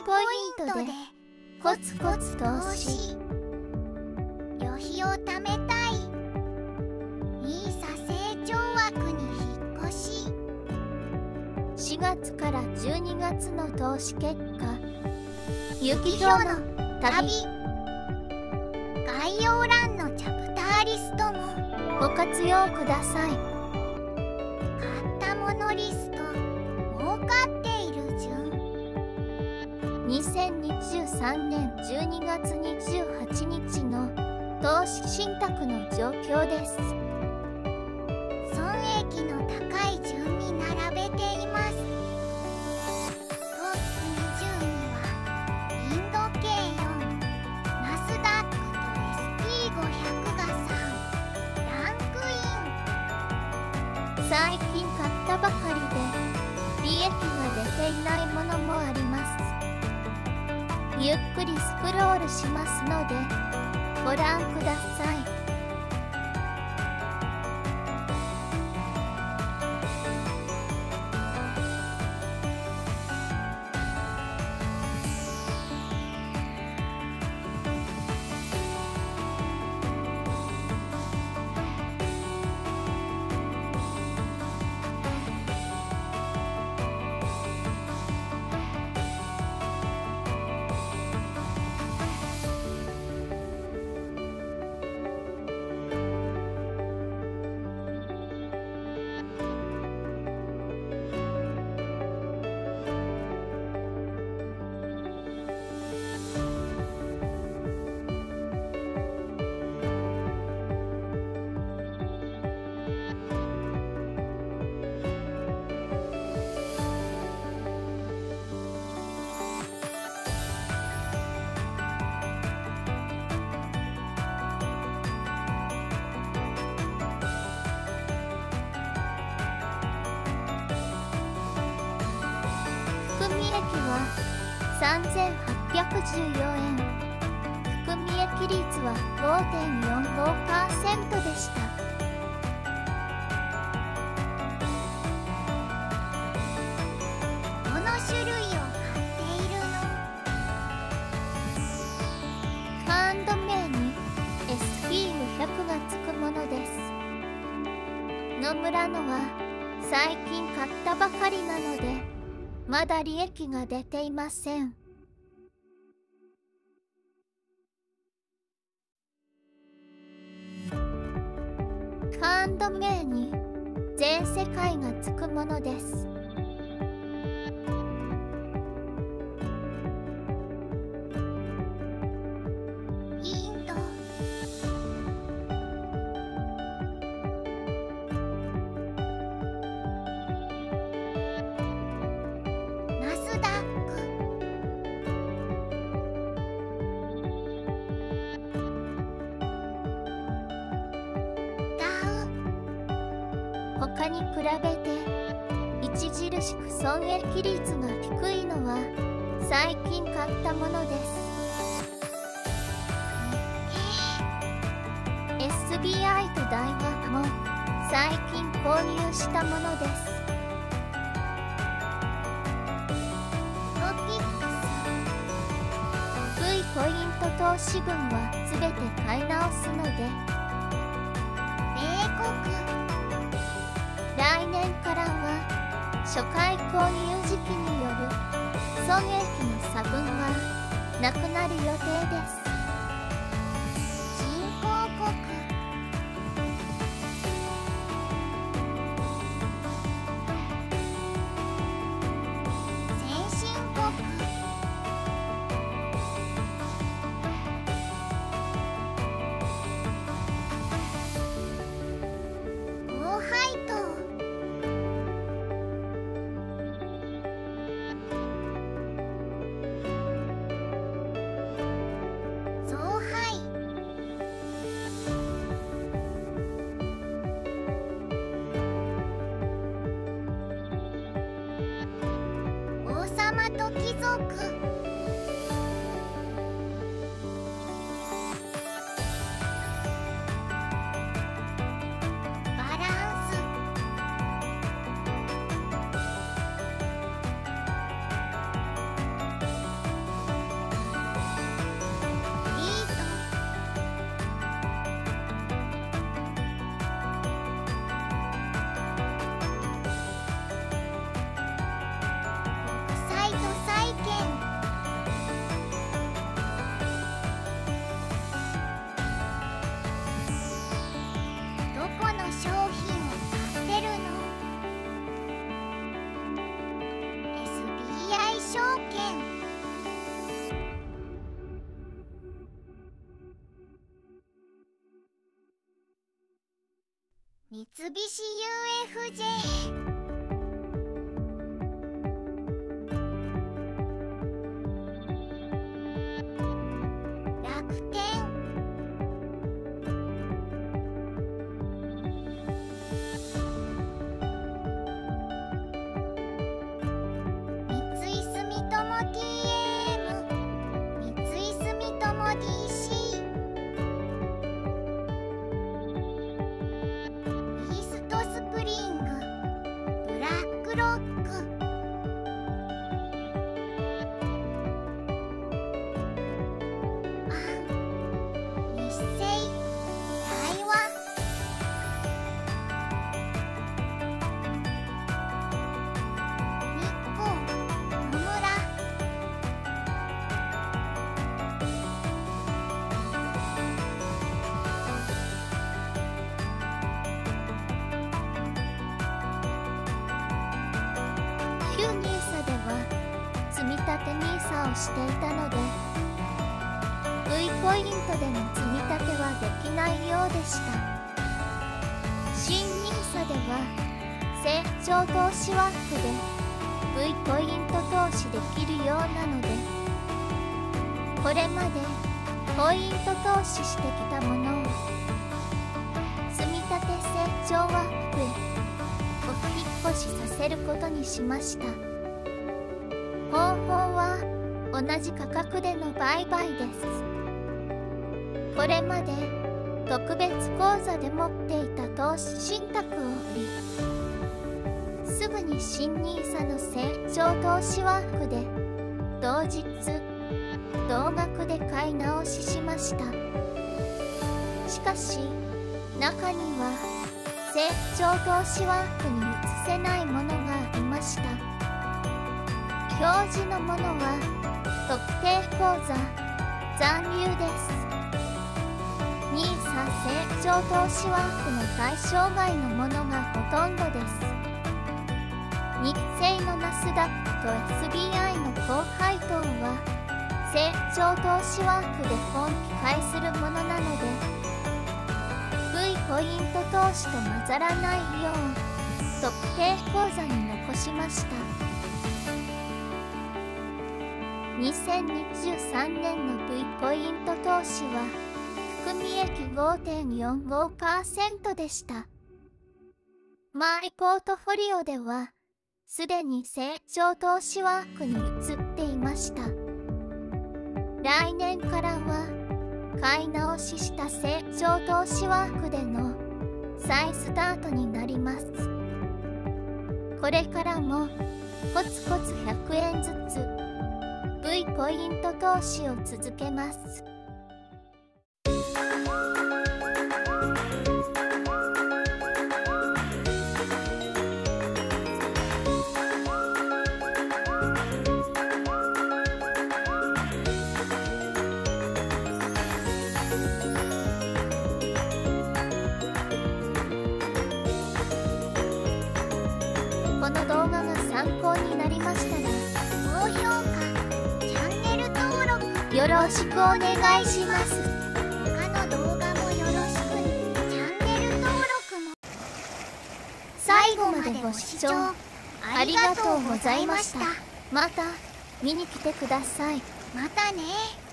ポイントでコツコツ投資。 旅費を貯めたい。NISA 成長枠に引っ越し。 4月から12月の投資結果。ゆきひょうの旅。 概要欄のチャプターリストもご活用ください。 買ったものリスト。儲かっている順。 2023年12月28日の投資信託の状況です。 損益の高い順に並べています。トップ20にはインド系4、ナスダックと SP500 が3ランクイン。 最近買ったばかりで利益が出ていないものもあります。ゆっくりスクロールしますのでご覧ください。含み益は3814円。含み益率は 5.45% でした。 どの種類を買っているの？ ファンド名に SP500 がつくものです。野村のは最近買ったばかりなのでまだ利益が出ていません。ファンド名に全世界がつくものです。 インド。ナスダック。ダウ。 他に比べて著しく損益率が低いのは最近買ったものです。SBI と大和も最近購入したものです。 トピックス。 V ポイント投資分はすべて買い直すので米国。 来年からは初回購入時期による損益の差分はなくなる予定です。 新興国。先進国。高配当。増配。王様と貴族。バランス。 三菱 UFJ。 旧NISAでは積み立てNISAをしていたので V ポイントでの積み立てはできないようでした。新NISAでは成長投資枠で V ポイント投資できるようなので、これまでポイント投資してきたものを積み立て成長枠へお引っ越しさせることにしました。方法は同じ価格での売買です。これまで特別口座で持っていた投資信託を売り、すぐに新NISAの成長投資枠で同日同額で買い直ししました。しかし中には成長投資枠に移せないものがありました。表示のものは特定口座残留です。NISA 成長投資枠の対象外のものがほとんどです。日清のナスダックと SBI の高配当は成長投資枠で本気買いするものなので V ポイント投資と混ざらないよう特定口座に残しました。2023年の V ポイント投資は含み益 5.45% でした。マイポートフォリオではすでに成長投資枠に移っていました。来年からは買い直しした成長投資枠での再スタートになります。これからもコツコツ100円ずつ V ポイント投資を続けます。この動画が参考になりましたら高評価、チャンネル登録よろしくお願いします。 他の動画もよろしく。チャンネル登録も。 最後までご視聴ありがとうございました。また見に来てください。 またね。